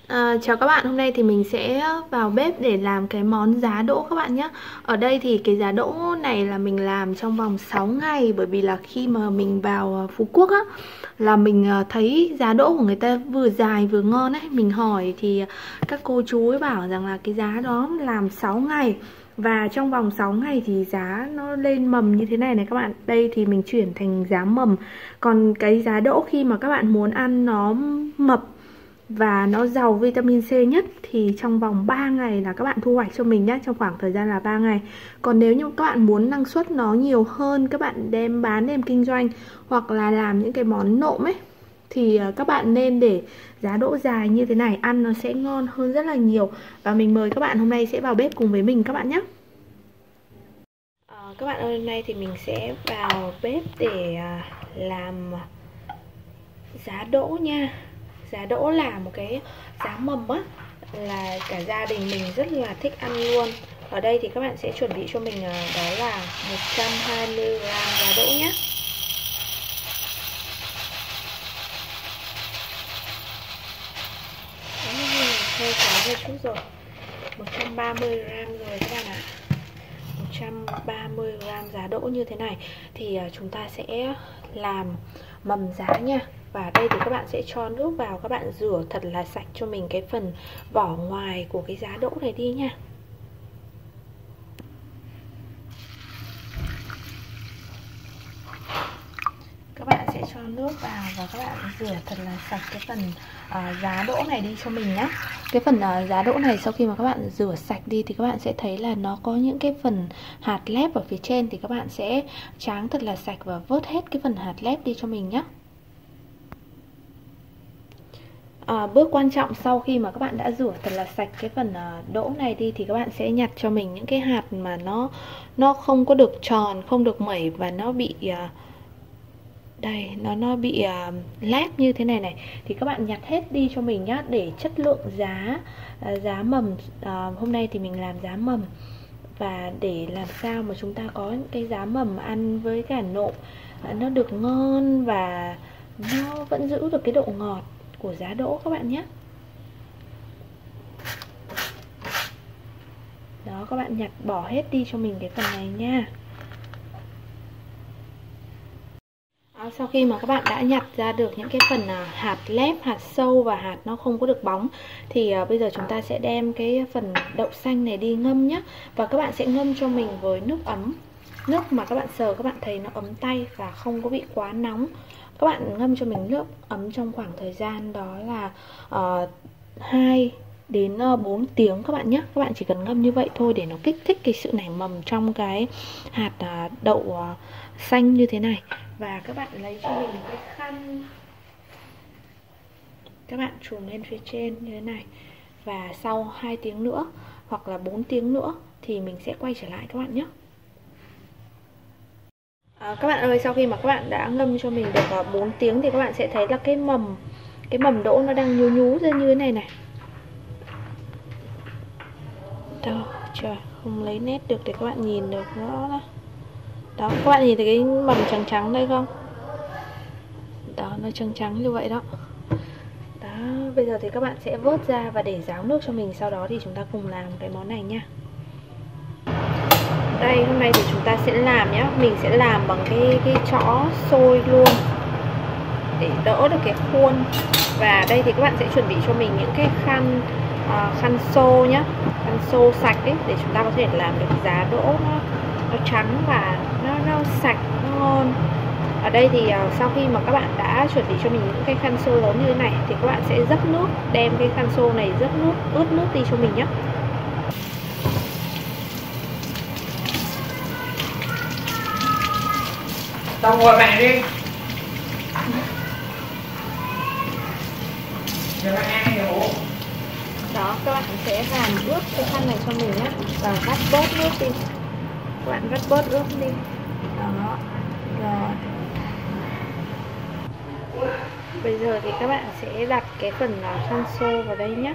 Chào các bạn, hôm nay thì mình sẽ vào bếp để làm cái món giá đỗ các bạn nhé. Ở đây thì cái giá đỗ này là mình làm trong vòng 6 ngày. Bởi vì là khi mà mình vào Phú Quốc á, là mình thấy giá đỗ của người ta vừa dài vừa ngon ấy. Mình hỏi thì các cô chú ấy bảo rằng là cái giá đó làm 6 ngày. Và trong vòng 6 ngày thì giá nó lên mầm như thế này này các bạn. Đây thì mình chuyển thành giá mầm. Còn cái giá đỗ khi mà các bạn muốn ăn nó mập và nó giàu vitamin C nhất thì trong vòng 3 ngày là các bạn thu hoạch cho mình nhé, trong khoảng thời gian là 3 ngày. Còn nếu như các bạn muốn năng suất nó nhiều hơn, các bạn đem bán đem kinh doanh hoặc là làm những cái món nộm ấy, thì các bạn nên để giá đỗ dài như thế này, ăn nó sẽ ngon hơn rất là nhiều. Và mình mời các bạn hôm nay sẽ vào bếp cùng với mình các bạn nhé. Các bạn ơi, hôm nay thì mình sẽ vào bếp để làm giá đỗ nha. Giá đỗ là một cái giá mầm á, là cả gia đình mình rất là thích ăn luôn. Ở đây thì các bạn sẽ chuẩn bị cho mình đó là 120g giá đỗ nhé. Hơi quá hơi chút rồi. 130g rồi các bạn ạ. 130g giá đỗ như thế này thì chúng ta sẽ làm mầm giá nha. Và đây thì các bạn sẽ cho nước vào, các bạn rửa thật là sạch cho mình cái phần vỏ ngoài của cái giá đỗ này đi nha. Các bạn sẽ cho nước vào và các bạn rửa thật là sạch cái phần giá đỗ này đi cho mình nhé. Cái phần giá đỗ này sau khi mà các bạn rửa sạch đi thì các bạn sẽ thấy là nó có những cái phần hạt lép ở phía trên, thì các bạn sẽ tráng thật là sạch và vớt hết cái phần hạt lép đi cho mình nhé. Bước quan trọng sau khi mà các bạn đã rửa thật là sạch cái phần đỗ này đi thì các bạn sẽ nhặt cho mình những cái hạt mà nó không có được tròn, không được mẩy và nó bị đây, nó bị lép như thế này này, thì các bạn nhặt hết đi cho mình nhá, để chất lượng giá mầm. Hôm nay thì mình làm giá mầm, và để làm sao mà chúng ta có những cái giá mầm ăn với cả nộm nó được ngon và nó vẫn giữ được cái độ ngọt của giá đỗ các bạn nhé. Đó, các bạn nhặt bỏ hết đi cho mình cái phần này nha. Sau khi mà các bạn đã nhặt ra được những cái phần hạt lép, hạt sâu và hạt nó không có được bóng, thì bây giờ chúng ta sẽ đem cái phần đậu xanh này đi ngâm nhé. Và các bạn sẽ ngâm cho mình với nước ấm. Nước mà các bạn sờ các bạn thấy nó ấm tay và không có bị quá nóng. Các bạn ngâm cho mình nước ấm trong khoảng thời gian đó là 2 đến 4 tiếng các bạn nhé. Các bạn chỉ cần ngâm như vậy thôi để nó kích thích cái sự nảy mầm trong cái hạt đậu xanh như thế này. Và các bạn lấy cho mình một cái khăn, các bạn trùm lên phía trên như thế này. Và sau 2 tiếng nữa hoặc là 4 tiếng nữa thì mình sẽ quay trở lại các bạn nhé. Các bạn ơi, sau khi mà các bạn đã ngâm cho mình được 4 tiếng thì các bạn sẽ thấy là cái mầm đỗ nó đang nhú nhú ra như thế này này. Đâu, trời, không lấy nét được để các bạn nhìn được rõ đó. Đó, các bạn nhìn thấy cái mầm trắng trắng đây không? Đó, nó trắng trắng như vậy đó. Đó, bây giờ thì các bạn sẽ vớt ra và để ráo nước cho mình. Sau đó thì chúng ta cùng làm cái món này nha. Đây, hôm nay thì chúng ta sẽ làm nhé. Mình sẽ làm bằng cái chõ xôi luôn, để đỡ được cái khuôn. Và đây thì các bạn sẽ chuẩn bị cho mình những cái khăn xô nhé, khăn xô sạch ấy, để chúng ta có thể làm được giá đỗ nó trắng và nó sạch, nó ngon. Ở đây thì sau khi mà các bạn đã chuẩn bị cho mình những cái khăn xô lớn như thế này thì các bạn sẽ dấp nước, đem cái khăn xô này dấp nước, ướt nước đi cho mình nhé. Tao ngồi mẹ đi. Giờ bạn ăn nhiều. Đó, các bạn sẽ làm ướt cái khăn này cho mình nhé. Và vắt bớt nước đi. Các bạn vắt bớt ướt đi. Đó. Rồi. Bây giờ thì các bạn sẽ đặt cái phần khăn xô vào đây nhé.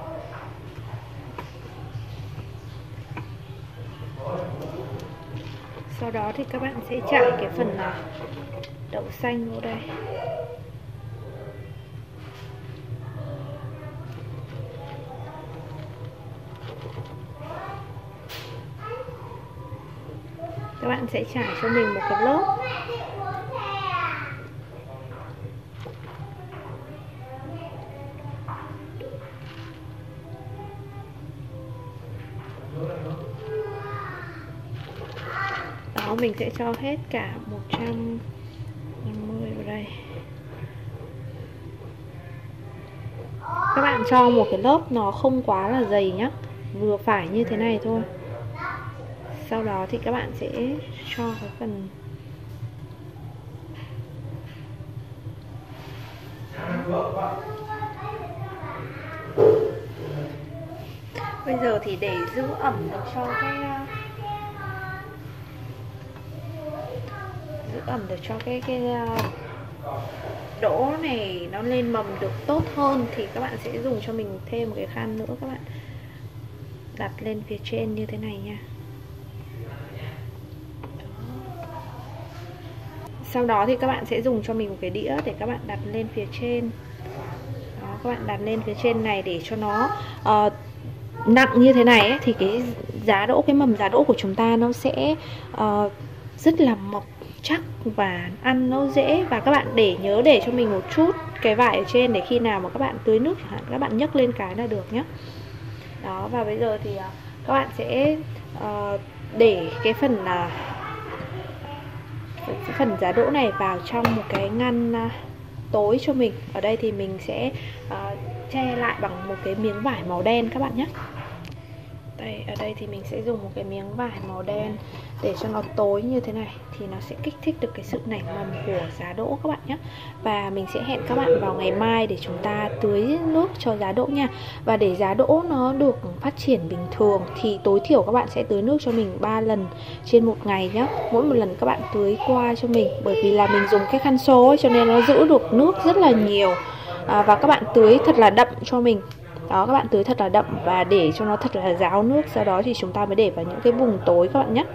Sau đó thì các bạn sẽ trải cái phần đậu xanh vào đây. bạn sẽ trải cho mình một cái lớp. Đó, mình sẽ cho hết cả 150 vào đây. Các bạn cho một cái lớp nó không quá là dày nhá, vừa phải như thế này thôi. Sau đó thì các bạn sẽ cho cái phần bây giờ thì để giữ ẩm được cho cái đỗ này nó lên mầm được tốt hơn thì các bạn sẽ dùng cho mình thêm một cái khăn nữa, các bạn đặt lên phía trên như thế này nha. Sau đó thì các bạn sẽ dùng cho mình một cái đĩa để các bạn đặt lên phía trên. Đó, các bạn đặt lên phía trên này để cho nó nặng như thế này ấy, thì cái giá đỗ, cái mầm giá đỗ của chúng ta nó sẽ rất là mộc chắc và ăn nó dễ. Và các bạn nhớ để cho mình một chút cái vải ở trên để khi nào mà các bạn tưới nước chẳng hạn, các bạn nhấc lên cái là được nhé. Đó, và bây giờ thì các bạn sẽ để cái phần giá đỗ này vào trong một cái ngăn tối cho mình. Ở đây thì mình sẽ che lại bằng một cái miếng vải màu đen các bạn nhé. Đây, ở đây thì mình sẽ dùng một cái miếng vải màu đen để cho nó tối như thế này thì nó sẽ kích thích được cái sự nảy mầm của giá đỗ các bạn nhé. Và mình sẽ hẹn các bạn vào ngày mai để chúng ta tưới nước cho giá đỗ nha. Và để giá đỗ nó được phát triển bình thường thì tối thiểu các bạn sẽ tưới nước cho mình 3 lần trên một ngày nhé. Mỗi một lần các bạn tưới qua cho mình, bởi vì là mình dùng cái khăn xô ấy, cho nên nó giữ được nước rất là nhiều. Và các bạn tưới thật là đậm cho mình. Đó, các bạn tưới thật là đậm và để cho nó thật là ráo nước. Sau đó thì chúng ta mới để vào những cái vùng tối các bạn nhé.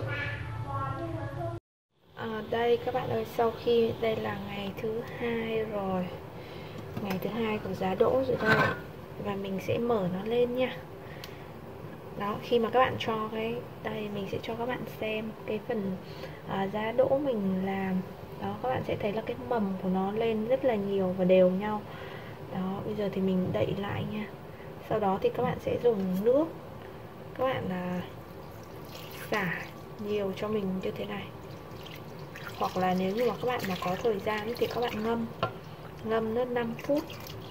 Đây các bạn ơi, sau khi đây là ngày thứ 2 rồi, ngày thứ 2 của giá đỗ rồi đây. Và mình sẽ mở nó lên nha. Đó, khi mà các bạn cho cái đây, mình sẽ cho các bạn xem cái phần giá đỗ mình làm. Đó, các bạn sẽ thấy là cái mầm của nó lên rất là nhiều và đều nhau. Đó, bây giờ thì mình đậy lại nha. Sau đó thì các bạn sẽ dùng nước, các bạn xả nhiều cho mình như thế này. Hoặc là nếu như mà các bạn mà có thời gian thì các bạn ngâm nước 5 phút.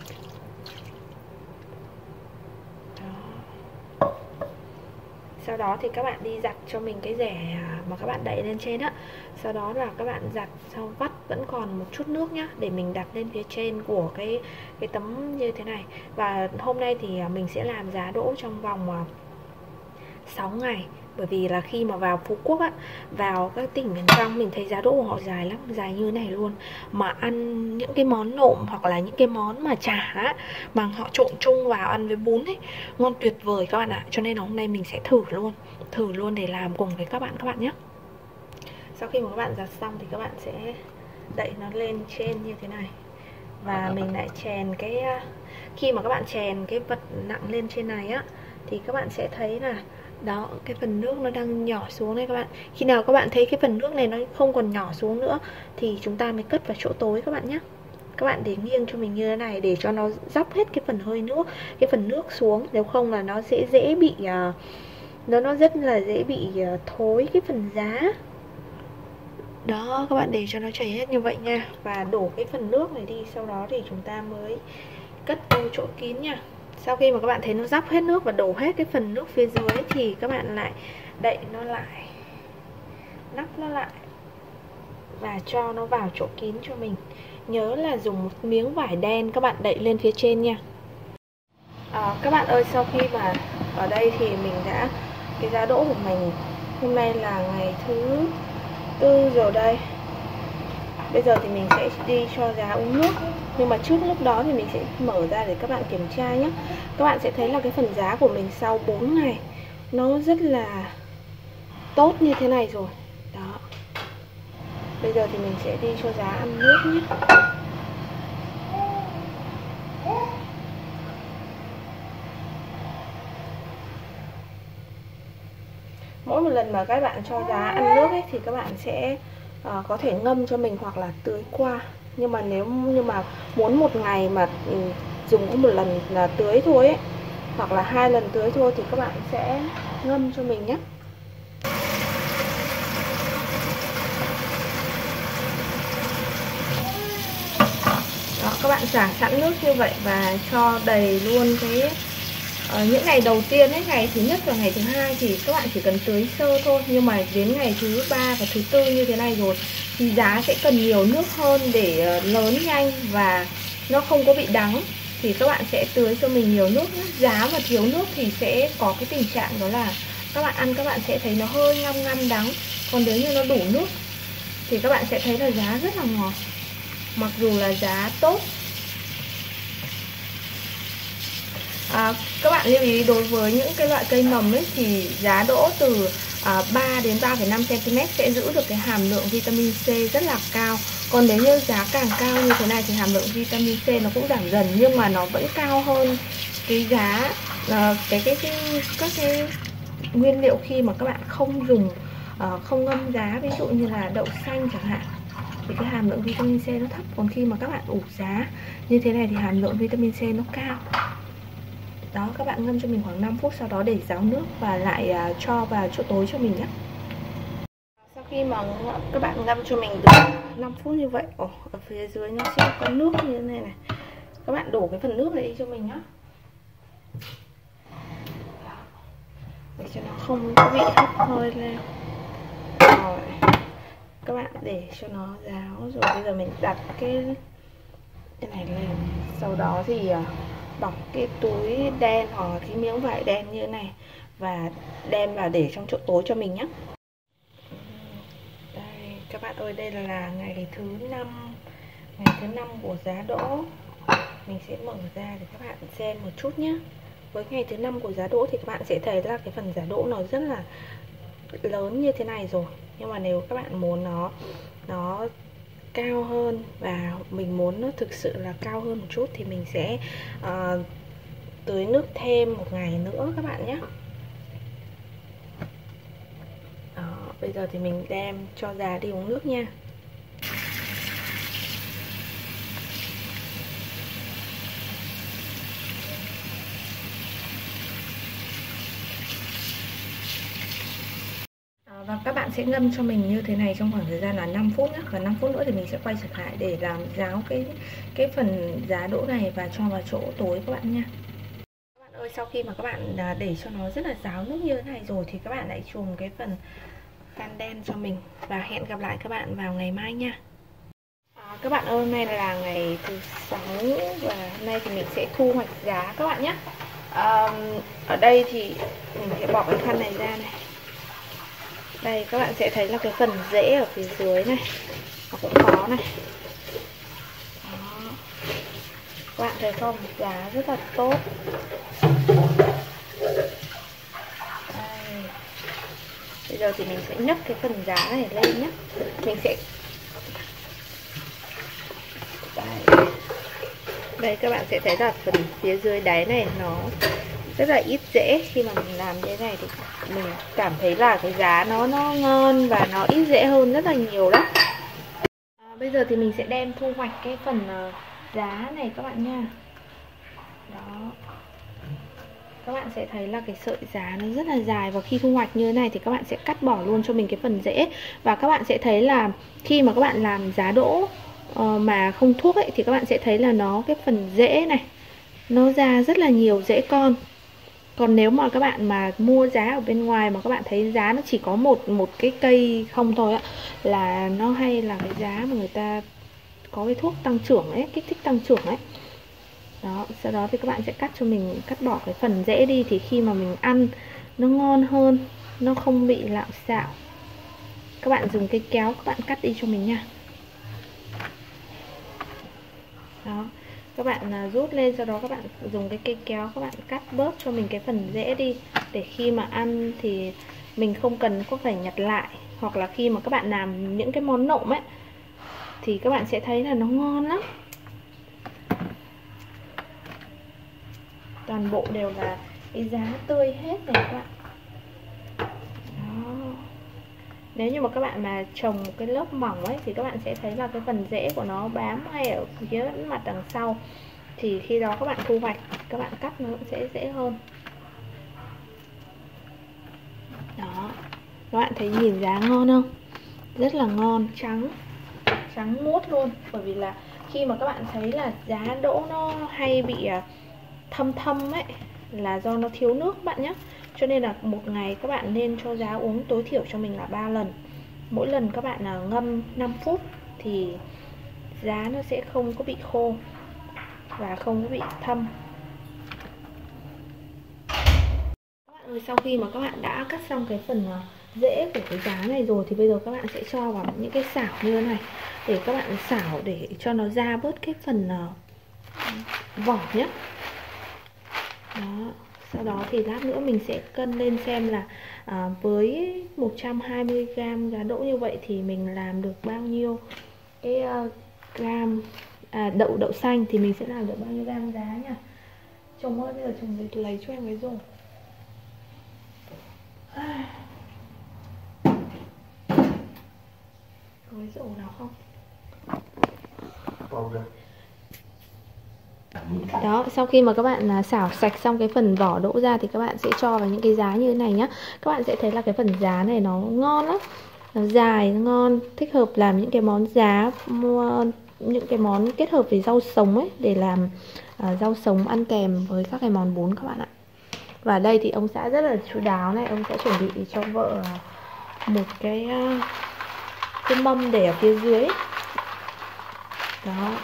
Đó. Sau đó thì các bạn đi giặt cho mình cái rẻ mà các bạn đậy lên trên á. Sau đó là các bạn giặt, sau vắt vẫn còn một chút nước nhá, để mình đặt lên phía trên của cái tấm như thế này. Và hôm nay thì mình sẽ làm giá đỗ trong vòng 6 ngày. Bởi vì là khi mà vào Phú Quốc á, vào các tỉnh miền trong, mình thấy giá đỗ của họ dài lắm, dài như thế này luôn. Mà ăn những cái món nộm hoặc là những cái món mà chả á, mà họ trộn chung vào ăn với bún ấy, ngon tuyệt vời các bạn ạ. Cho nên là hôm nay mình sẽ thử luôn để làm cùng với các bạn nhé. Sau khi mà các bạn giặt xong thì các bạn sẽ đậy nó lên trên như thế này. Và mình lại chèn cái khi mà các bạn chèn cái vật nặng lên trên này á, thì các bạn sẽ thấy là đó, cái phần nước nó đang nhỏ xuống đây các bạn. Khi nào các bạn thấy cái phần nước này nó không còn nhỏ xuống nữa thì chúng ta mới cất vào chỗ tối các bạn nhé. Các bạn để nghiêng cho mình như thế này để cho nó dốc hết cái phần hơi nước, cái phần nước xuống. Nếu không là nó sẽ dễ bị nó rất là dễ bị thối cái phần giá. Đó, các bạn để cho nó chảy hết như vậy nha. Và đổ cái phần nước này đi. Sau đó thì chúng ta mới cất vô chỗ kín nha. Sau khi mà các bạn thấy nó dốc hết nước và đổ hết cái phần nước phía dưới thì các bạn lại đậy nó lại, nắp nó lại và cho nó vào chỗ kín cho mình. Nhớ là dùng một miếng vải đen các bạn đậy lên phía trên nha. Các bạn ơi, sau khi mà ở đây thì mình đã, cái giá đỗ của mình hôm nay là ngày thứ 4 rồi đây. Bây giờ thì mình sẽ đi cho giá uống nước. Nhưng mà trước lúc đó thì mình sẽ mở ra để các bạn kiểm tra nhé. Các bạn sẽ thấy là cái phần giá của mình sau 4 ngày nó rất là tốt như thế này rồi. Đó. Bây giờ thì mình sẽ đi cho giá ăn nước nhé. mỗi một lần mà các bạn cho giá ăn nước ấy thì các bạn sẽ có thể ngâm cho mình hoặc là tưới qua. Nhưng mà nếu như mà muốn một ngày mà dùng có một lần là tưới thôi ấy, hoặc là 2 lần tưới thôi thì các bạn sẽ ngâm cho mình nhé. Đó, các bạn xả sẵn nước như vậy và cho đầy luôn cái những ngày đầu tiên ấy, ngày thứ nhất và ngày thứ hai thì các bạn chỉ cần tưới sơ thôi. Nhưng mà đến ngày thứ 3 và thứ 4 như thế này rồi thì giá sẽ cần nhiều nước hơn để lớn nhanh và nó không có bị đắng. Thì các bạn sẽ tưới cho mình nhiều nước nhé. Giá mà thiếu nước thì sẽ có cái tình trạng đó là các bạn ăn các bạn sẽ thấy nó hơi ngăm ngăm đắng. Còn nếu như nó đủ nước thì các bạn sẽ thấy là giá rất là ngọt, mặc dù là giá tốt. Các bạn lưu ý đối với những cái loại cây mầm ấy thì giá đỗ từ 3 đến 3,5 cm sẽ giữ được cái hàm lượng vitamin C rất là cao. Còn nếu như giá càng cao như thế này thì hàm lượng vitamin C nó cũng giảm dần, nhưng mà nó vẫn cao hơn cái giá các cái nguyên liệu khi mà các bạn không dùng không ngâm giá, ví dụ như là đậu xanh chẳng hạn, thì cái hàm lượng vitamin C nó thấp. Còn khi mà các bạn ủ giá như thế này thì hàm lượng vitamin C nó cao. Đó, các bạn ngâm cho mình khoảng 5 phút, sau đó để ráo nước và lại cho vào chỗ tối cho mình nhé. Sau khi mà các bạn ngâm cho mình được 5 phút như vậy, ở phía dưới nó sẽ có nước như thế này này. Các bạn đổ cái phần nước này đi cho mình nhé, để cho nó không có bị hắt hơi lên. Rồi, các bạn để cho nó ráo rồi bây giờ mình đặt cái này lên. Sau đó thì bọc cái túi đen hoặc cái miếng vải đen như thế này và đem vào để trong chỗ tối cho mình nhé. Đây các bạn ơi, đây là ngày thứ 5 của giá đỗ. Mình sẽ mở ra để các bạn xem một chút nhé. Với ngày thứ 5 của giá đỗ thì các bạn sẽ thấy là cái phần giá đỗ nó rất là lớn như thế này rồi. Nhưng mà nếu các bạn muốn nó cao hơn và mình muốn nó thực sự là cao hơn một chút thì mình sẽ tưới nước thêm một ngày nữa các bạn nhé. Đó, bây giờ thì mình đem cho già đi uống nước nha. Và các bạn sẽ ngâm cho mình như thế này trong khoảng thời gian là 5 phút nhé. Và 5 phút nữa thì mình sẽ quay trở lại để làm ráo cái phần giá đỗ này và cho vào chỗ tối các bạn nha. Các bạn ơi, sau khi mà các bạn để cho nó rất là ráo nước như thế này rồi thì các bạn lại chùm cái phần can đen cho mình. Và hẹn gặp lại các bạn vào ngày mai nha. Các bạn ơi, hôm nay là ngày thứ 6 và hôm nay thì mình sẽ thu hoạch giá các bạn nhé. Ở đây thì mình sẽ bỏ cái khăn này ra này. Đây các bạn sẽ thấy là cái phần rễ ở phía dưới này nó cũng có này. Đó. Các bạn thấy không, giá rất là tốt. Đây. Bây giờ thì mình sẽ nhấc cái phần giá này lên nhé. Mình sẽ đây các bạn sẽ thấy là phần phía dưới đáy này nó rất là ít rễ. Khi mà mình làm như thế này thì mình cảm thấy là cái giá nó ngon và nó ít rễ hơn rất là nhiều đó. Bây giờ thì mình sẽ đem thu hoạch cái phần giá này các bạn nha. Đó, các bạn sẽ thấy là cái sợi giá nó rất là dài. Và khi thu hoạch như thế này thì các bạn sẽ cắt bỏ luôn cho mình cái phần rễ. Và các bạn sẽ thấy là khi mà các bạn làm giá đỗ mà không thuốc ấy thì các bạn sẽ thấy là cái phần rễ này nó ra rất là nhiều rễ con. Còn nếu mà các bạn mà mua giá ở bên ngoài mà các bạn thấy giá nó chỉ có một cái cây không thôi ạ, là nó hay là cái giá mà người ta có cái thuốc tăng trưởng ấy, kích thích tăng trưởng ấy. Đó, sau đó thì các bạn sẽ cắt bỏ cái phần rễ đi thì khi mà mình ăn nó ngon hơn, nó không bị lạo xạo. Các bạn dùng cây kéo các bạn cắt đi cho mình nha. Đó, các bạn rút lên, sau đó các bạn dùng cái cây kéo các bạn cắt bớt cho mình cái phần rễ đi, để khi mà ăn thì mình không cần có phải nhặt lại. Hoặc là khi mà các bạn làm những cái món nộm ấy thì các bạn sẽ thấy là nó ngon lắm. Toàn bộ đều là cái giá tươi hết này các bạn. Đó. Nếu như mà các bạn mà trồng một cái lớp mỏng ấy thì các bạn sẽ thấy là cái phần rễ của nó bám ngay ở phía mặt đằng sau, thì khi đó các bạn thu hoạch, các bạn cắt nó cũng sẽ dễ hơn. Đó, các bạn thấy nhìn giá ngon không? Rất là ngon, trắng muốt luôn. Bởi vì là khi mà các bạn thấy là giá đỗ nó hay bị thâm thâm ấy, là do nó thiếu nước các bạn nhé. Cho nên là một ngày các bạn nên cho giá uống tối thiểu cho mình là 3 lần. Mỗi lần các bạn ngâm 5 phút thì giá nó sẽ không có bị khô và không có bị thâm. Các bạn ơi, sau khi mà các bạn đã cắt xong cái phần rễ của cái giá này rồi thì bây giờ các bạn sẽ cho vào những cái xảo như thế này để các bạn xảo để cho nó ra bớt cái phần vỏ nhé. Đó. Sau đó thì lát nữa mình sẽ cân lên xem là với 120g giá đỗ như vậy thì mình làm được bao nhiêu cái gram đậu xanh, thì mình sẽ làm được bao nhiêu gam giá nha. Chồng ơi, bây giờ chồng lấy cho em cái rổ. Có cái rổ nào không? Đó, sau khi mà các bạn xảo sạch xong cái phần vỏ đỗ ra thì các bạn sẽ cho vào những cái giá như thế này nhá. Các bạn sẽ thấy là cái phần giá này nó ngon lắm, nó dài, nó ngon, thích hợp làm những cái món giá, những cái món kết hợp với rau sống ấy, để làm rau sống ăn kèm với các cái món bún các bạn ạ. Và đây thì ông xã rất là chu đáo này, ông sẽ chuẩn bị cho vợ một cái mâm để ở phía dưới. Đó.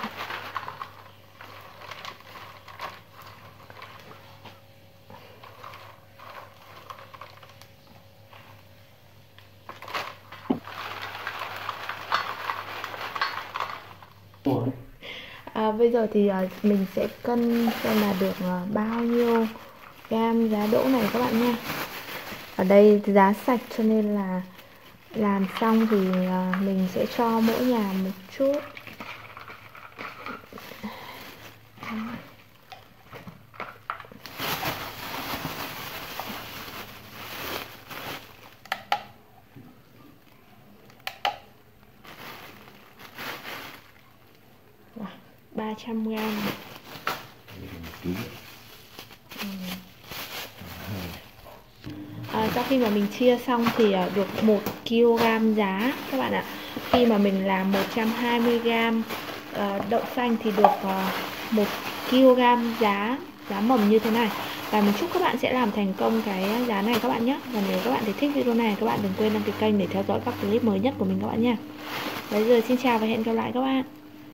Bây giờ thì mình sẽ cân xem là được bao nhiêu gam giá đỗ này các bạn nha. Ở đây giá sạch cho nên là làm xong thì mình sẽ cho mỗi nhà một chút. Đó, 300g. Sau khi mà mình chia xong thì được 1kg giá các bạn ạ. Khi mà mình làm 120g đậu xanh thì được 1kg giá mầm như thế này. Và mình chúc các bạn sẽ làm thành công cái giá này các bạn nhé. Và nếu các bạn thấy thích video này, các bạn đừng quên đăng ký kênh để theo dõi các clip mới nhất của mình các bạn nha. Bây giờ xin chào và hẹn gặp lại các bạn.